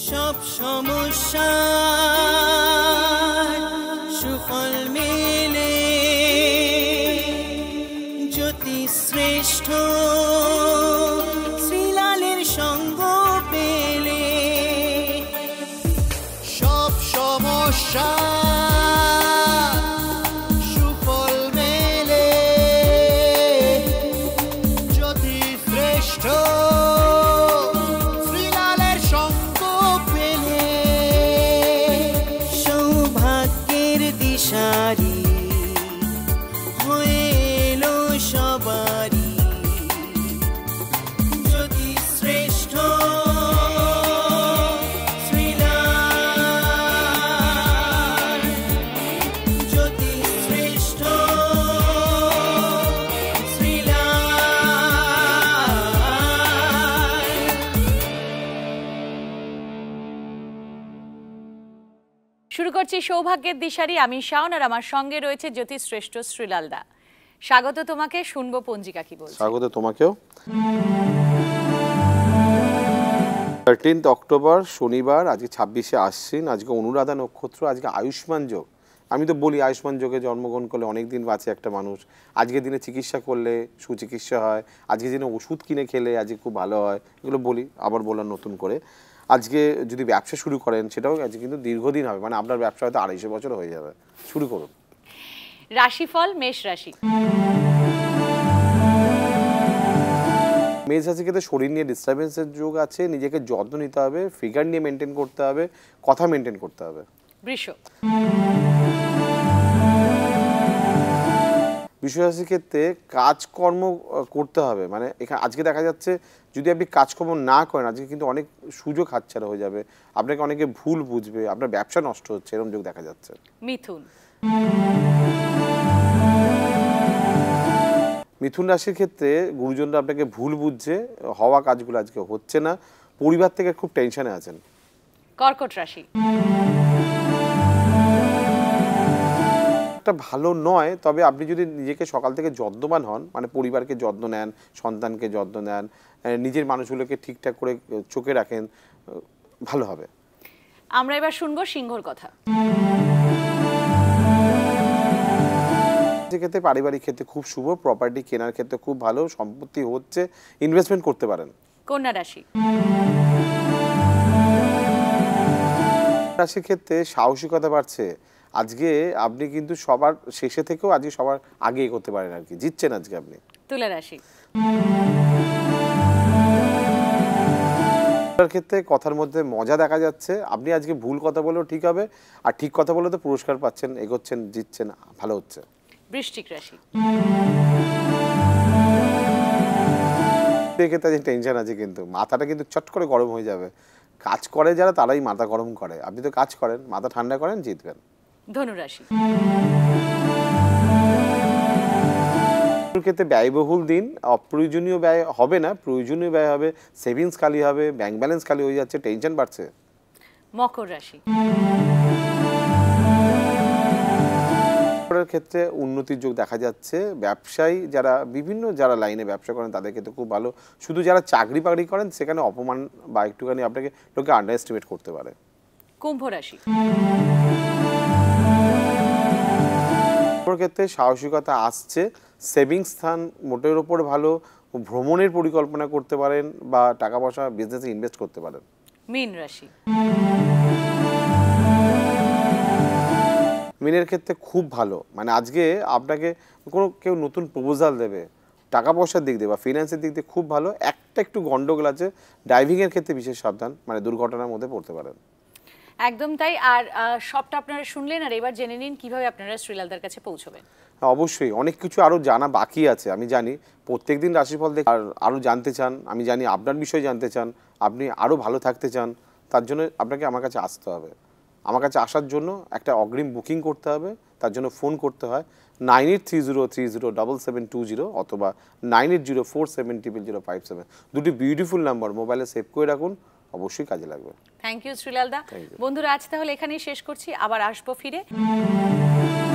সব সমস্যা সুফল মেলে জ্যোতি শ্রেষ্ঠ শ্রীলালের সঙ্গ পেলে সব সমস্যা সুফল মেলে জ্যোতি শ্রেষ্ঠ শ্রীলালের সঙ্গ পেলে সৌভাগ্যের দিশারি হয়ে এলো সবারই জ্যোতি শ্রেষ্ঠ শ্রীলাল জ্যোতি শ্রেষ্ঠ শুরু করছি সৌভাগ্যের দিশারি। আমি শাওন, আর আমার সঙ্গে রয়েছে জ্যোতিশ্রেষ্ঠ শ্রীলাল দা। স্বাগত তোমাকে, শুনবো পঞ্জিকা কি বলছে। স্বাগত তোমাকেও। 13 অক্টোবর শনিবার, আজকে 26শে আশ্বিন, আজকে অনুরাধা নক্ষত্র, আজকে আয়ুষ্মান যোগ। আমি তো বলি আয়ুষ্মান যোগে জন্মগ্রহণ করলে অনেক দিন বাঁচে একটা মানুষ। আজকের দিনে চিকিৎসা করলে সুচিকিৎসা হয়, আজকের দিনে ওষুধ কিনে খেলে আজকে খুব ভালো হয়, এগুলো বলি, আবার বললাম নতুন করে। আজকে যদি ব্যবসা শুরু করেন সেটাও আজকে কিন্তু দীর্ঘদিন হবে, মানে আপনার ব্যবসা হয়তো 250 বছর হয়ে যাবে। শুরু করুন। রাশিফল মেষ রাশি। মেষ রাশি ক্ষেত্রে শরীর নিয়ে ডিস্টারবেন্সের যোগ আছে, নিজেকে যত্ন নিতে হবে, ফিগার নিয়ে মেনটেন করতে হবে, কথা মেনটেন করতে হবে। বৃষ। বৃষ রাশির ক্ষেত্রে কাজকর্ম করতে হবে, মানে এখানে আজকে দেখা যাচ্ছে যদি আপনি কাজকর্ম না করেন আজকে কিন্তু অনেক সুযোগ হাতছাড়া হয়ে যাবে, আপনাকে অনেকে ভুল বুঝবে, আপনার ব্যবসা নষ্ট হচ্ছে, এরকম যোগ দেখা যাচ্ছে। মিথুন। মিথুন রাশির ক্ষেত্রে গুরুজনরা আপনাকে ভুল বুঝছে, হওয়া কাজগুলো আজকে হচ্ছে না, পরিবার থেকে খুব টেনশনে আছেন। কর্কট রাশি। একটা ভালো নয়, তবে আপনি যদি নিজেকে সকাল থেকে যত্নবান হন, মানে পরিবারকে যত্ন নেন, সন্তানকে যত্ন নেন, নিজের মানুষগুলোকে ঠিকঠাক করে চোখে রাখেন, ভালো হবে। আমরা এবার শুনবো সিংহর কথা। ক্ষেত্রে পারিবারিক ক্ষেত্রে খুব শুভ, প্রপার্টি কেনার ক্ষেত্রে খুব ভালো, সম্পত্তি হচ্ছে, ইনভেস্টমেন্ট করতে পারেন। কন্যা রাশি। রাশির ক্ষেত্রে সাহসিকতা বাড়ছে, আজকে আপনি কিন্তু সবার শেষে থেকেও আজকে সবার আগে এগোতে পারেন, আর কি জিতছেন আজকে আপনি। তুলা রাশি। ক্ষেত্রে কথার মধ্যে মজা দেখা যাচ্ছে, আপনি আজকে ভুল কথা বলেও ঠিক হবে, আর ঠিক কথা বলে তো পুরস্কার পাচ্ছেন, এগোচ্ছেন, জিতছেন, ভালো হচ্ছে। বৃশ্চিক রাশি। এক্ষেত্রে টেনশন আছে, কিন্তু মাথাটা কিন্তু চট করে গরম হয়ে যাবে। কাজ করে যারা তারাই মাথা গরম করে, আপনি তো কাজ করেন, মাথা ঠান্ডা করেন, জিতবেন। ধনু রাশি। ক্ষেত্রে ব্যয়বহুল দিন, অপ্রয়োজনীয় ব্যয় হবে না, প্রয়োজনীয় ব্যয় হবে, সেভিংস খালি হবে, ব্যাংক ব্যালেন্স খালি হয়ে যাচ্ছে, টেনশন বাড়ছে। মকর রাশি। ক্ষেত্রে উন্নতির যোগ দেখা যাচ্ছে, ব্যবসায়ী যারা বিভিন্ন যারা লাইনে ব্যবসা করেন তাদের ক্ষেত্রে খুব ভালো, শুধু যারা চাকরি বাকরি করেন সেখানে অপমান বা একটুখানি আপনাকে লোকে আন্ডার এস্টিমেট করতে পারে। কুম্ভ রাশি। ক্ষেত্রে সাহসিকতা আসছে, সেভিংস স্থান মোটের ওপর ভালো, ভ্রমণের পরিকল্পনা করতে পারেন বা টাকা পয়সা বিজনেসে ইনভেস্ট করতে পারেন। মীন রাশি। মিনের ক্ষেত্রে খুব ভালো, মানে আজকে আপনাকে কেউ নতুন প্রপোজাল দেবে, টাকা পয়সার দিক দিয়ে বা ফিনান্সের দিক দিয়ে খুব ভালো। একটা একটু গন্ডগোল আছে, ড্রাইভিংয়ের ক্ষেত্রে বিশেষ সাবধান, মানে দুর্ঘটনার মধ্যে পড়তে পারেন। একদম তাই। আর সবটা আপনারা শুনলেন, আর এবার জেনে নিন কিভাবে আপনারা শ্রীলালদার কাছে পৌঁছবেন। অবশ্যই অনেক কিছু আরও জানা বাকি আছে, আমি জানি প্রত্যেকদিন রাশিফল দেখে আর আরও জানতে চান, আমি জানি আপনার বিষয়ে জানতে চান, আপনি আরও ভালো থাকতে চান, তার জন্য আপনাকে আমার কাছে আসতে হবে। আমার কাছে আসার জন্য একটা অগ্রিম বুকিং করতে হবে, তার জন্য ফোন করতে হয় 9830307720 অথবা 9804700057। দুটি বিউটিফুল নাম্বার মোবাইলে সেভ করে রাখুন, অবশ্যই কাজে লাগবে। থ্যাংক ইউ শ্রীলালদা। বন্ধুরা, আজ তাহলে এখানেই শেষ করছি, আবার আসবো ফিরে।